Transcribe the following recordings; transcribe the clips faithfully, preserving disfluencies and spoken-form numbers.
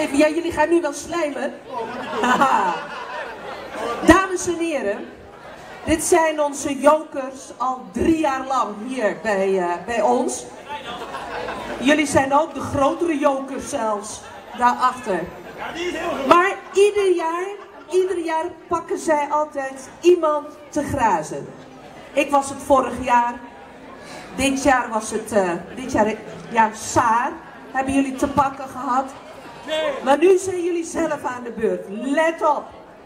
Ja, jullie gaan nu wel slijmen. Haha. Dames en heren, dit zijn onze jokers al drie jaar lang hier bij, uh, bij ons. Jullie zijn ook de grotere jokers zelfs, daarachter. Maar ieder jaar, ieder jaar pakken zij altijd iemand te grazen. Ik was het vorig jaar. Dit jaar was het, uh, dit jaar, ja, Saar. Hebben jullie te pakken gehad? Maar nu zijn jullie zelf aan de beurt. Let op.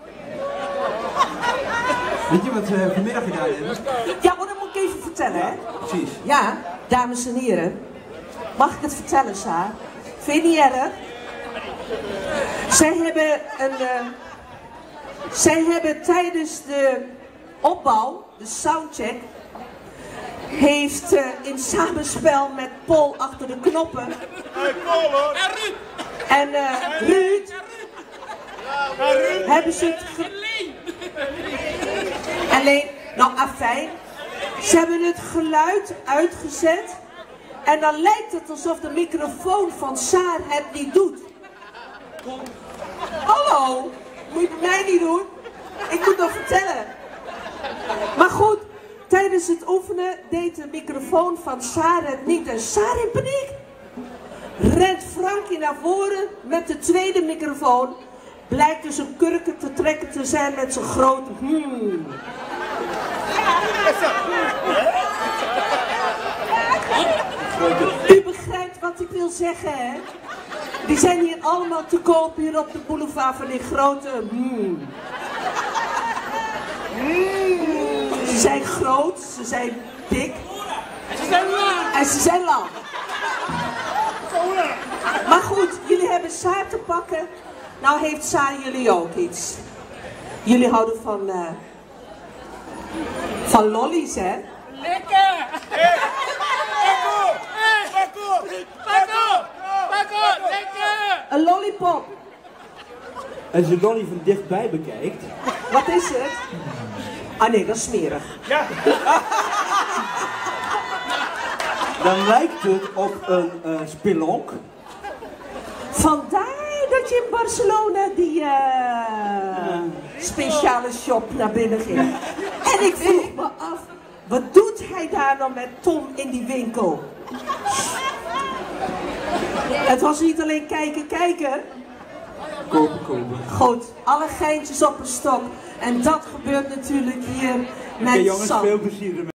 Weet je wat we vanmiddag gedaan hebben? Ja, maar dat moet ik even vertellen, hè? Precies. Ja, dames en heren. Mag ik het vertellen, Saar? Vind je niet erg? Zij hebben een... Uh, zij hebben tijdens de opbouw, de soundcheck, heeft uh, in samenspel met Paul achter de knoppen. Hey, Paul hoor! En Ruud! En uh, Ruud, Ja, Ruud! hebben ze het ge... Alleen, nou afijn, ze hebben het geluid uitgezet en dan lijkt het alsof de microfoon van Saar het niet doet. Hallo, moet je het bij mij niet doen? Ik moet nog vertellen. Maar goed, tijdens het oefenen deed de microfoon van Saar het niet en Saar in paniek. Rent Frankie naar voren met de tweede microfoon. Blijkt dus een kurken te trekken te zijn met zijn grote hmm. U begrijpt wat ik wil zeggen, hè? Die zijn hier allemaal te koop hier op de boulevard van die grote hmm. Ze zijn groot, ze zijn dik. En ze zijn lang! En ze zijn lang. Maar goed, jullie hebben Saar te pakken. Nou heeft Saar jullie ook iets. Jullie houden van... Uh, van lollies, hè? Lekker! Hey! Paco! Hey! Paco! Paco! Paco! Lekker! Een lollipop. Als je Lonnie van dichtbij bekijkt... Wat is het? Ah nee, dat is smerig. Ja! Dan lijkt het op een uh, spelonk. Vandaar dat je in Barcelona die uh, speciale shop naar binnen ging. En ik vroeg me af, wat doet hij daar dan met Tom in die winkel? Het was niet alleen kijken, kijken. Kopen, kopen. Goed, alle geintjes op een stok. En dat gebeurt natuurlijk hier met Oké, jongens, Sam. veel plezier ermee.